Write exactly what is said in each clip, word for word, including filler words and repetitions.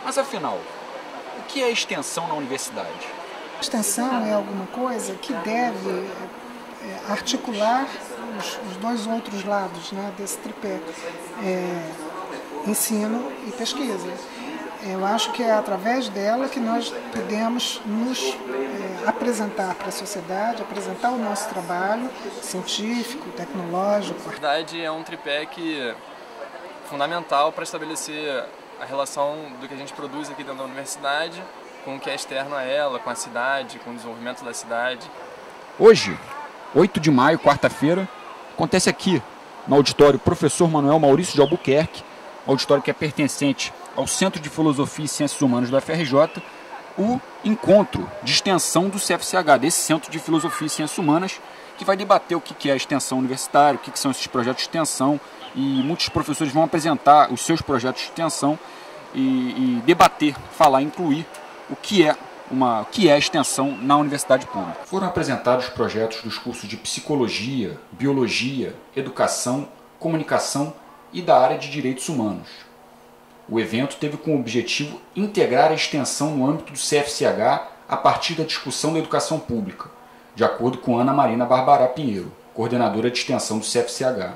Mas afinal, o que é extensão na universidade? Extensão é alguma coisa que deve é, articular os, os dois outros lados, né, desse tripé, é, ensino e pesquisa. Eu acho que é através dela que nós podemos nos é, apresentar para a sociedade, apresentar o nosso trabalho científico, tecnológico. Na verdade, é um tripé que é fundamental para estabelecer a relação do que a gente produz aqui dentro da universidade com o que é externo a ela, com a cidade, com o desenvolvimento da cidade. Hoje, oito de maio, quarta-feira, acontece aqui, no auditório Professor Manuel Maurício de Albuquerque, auditório que é pertencente ao Centro de Filosofia e Ciências Humanas da F R J, o encontro de extensão do C F C H, desse Centro de Filosofia e Ciências Humanas, que vai debater o que é a extensão universitária, o que são esses projetos de extensão, e muitos professores vão apresentar os seus projetos de extensão e, e debater, falar, incluir o que é uma, o que é a extensão na universidade pública. Foram apresentados projetos dos cursos de Psicologia, Biologia, Educação, Comunicação e da área de Direitos Humanos. O evento teve como objetivo integrar a extensão no âmbito do C F C H a partir da discussão da educação pública, de acordo com Ana Marina Barbará Pinheiro, coordenadora de extensão do C F C H.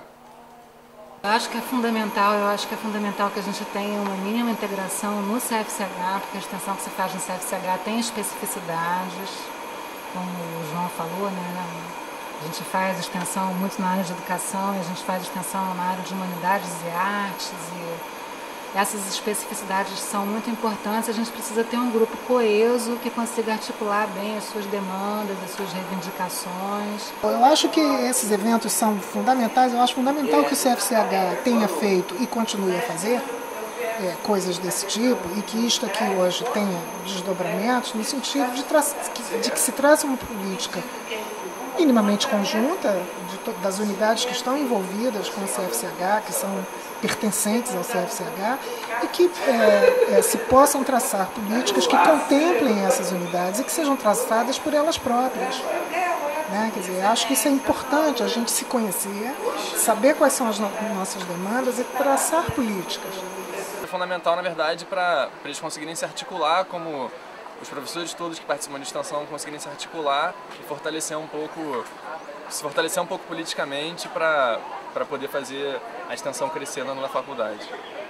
Eu acho que é fundamental, eu acho que é fundamental que a gente tenha uma mínima integração no C F C H, porque a extensão que se faz no C F C H tem especificidades, como o João falou, né? A gente faz extensão muito na área de educação, e a gente faz extensão na área de humanidades e artes, e essas especificidades são muito importantes. A gente precisa ter um grupo coeso que consiga articular bem as suas demandas, as suas reivindicações. Eu acho que esses eventos são fundamentais. Eu acho fundamental que o C F C H tenha feito e continue a fazer é, coisas desse tipo, e que isto aqui hoje tenha desdobramentos no sentido de, de que se traça uma política minimamente conjunta de das unidades que estão envolvidas com o C F C H, que são pertencentes ao C F C H, e que é, é, se possam traçar políticas que contemplem essas unidades e que sejam traçadas por elas próprias. Né? Quer dizer, acho que isso é importante, a gente se conhecer, saber quais são as no nossas demandas e traçar políticas. É fundamental, na verdade, para eles conseguirem se articular, como os professores todos que participam de extensão conseguirem se articular e fortalecer um pouco, se fortalecer um pouco politicamente para para poder fazer a extensão crescer na faculdade.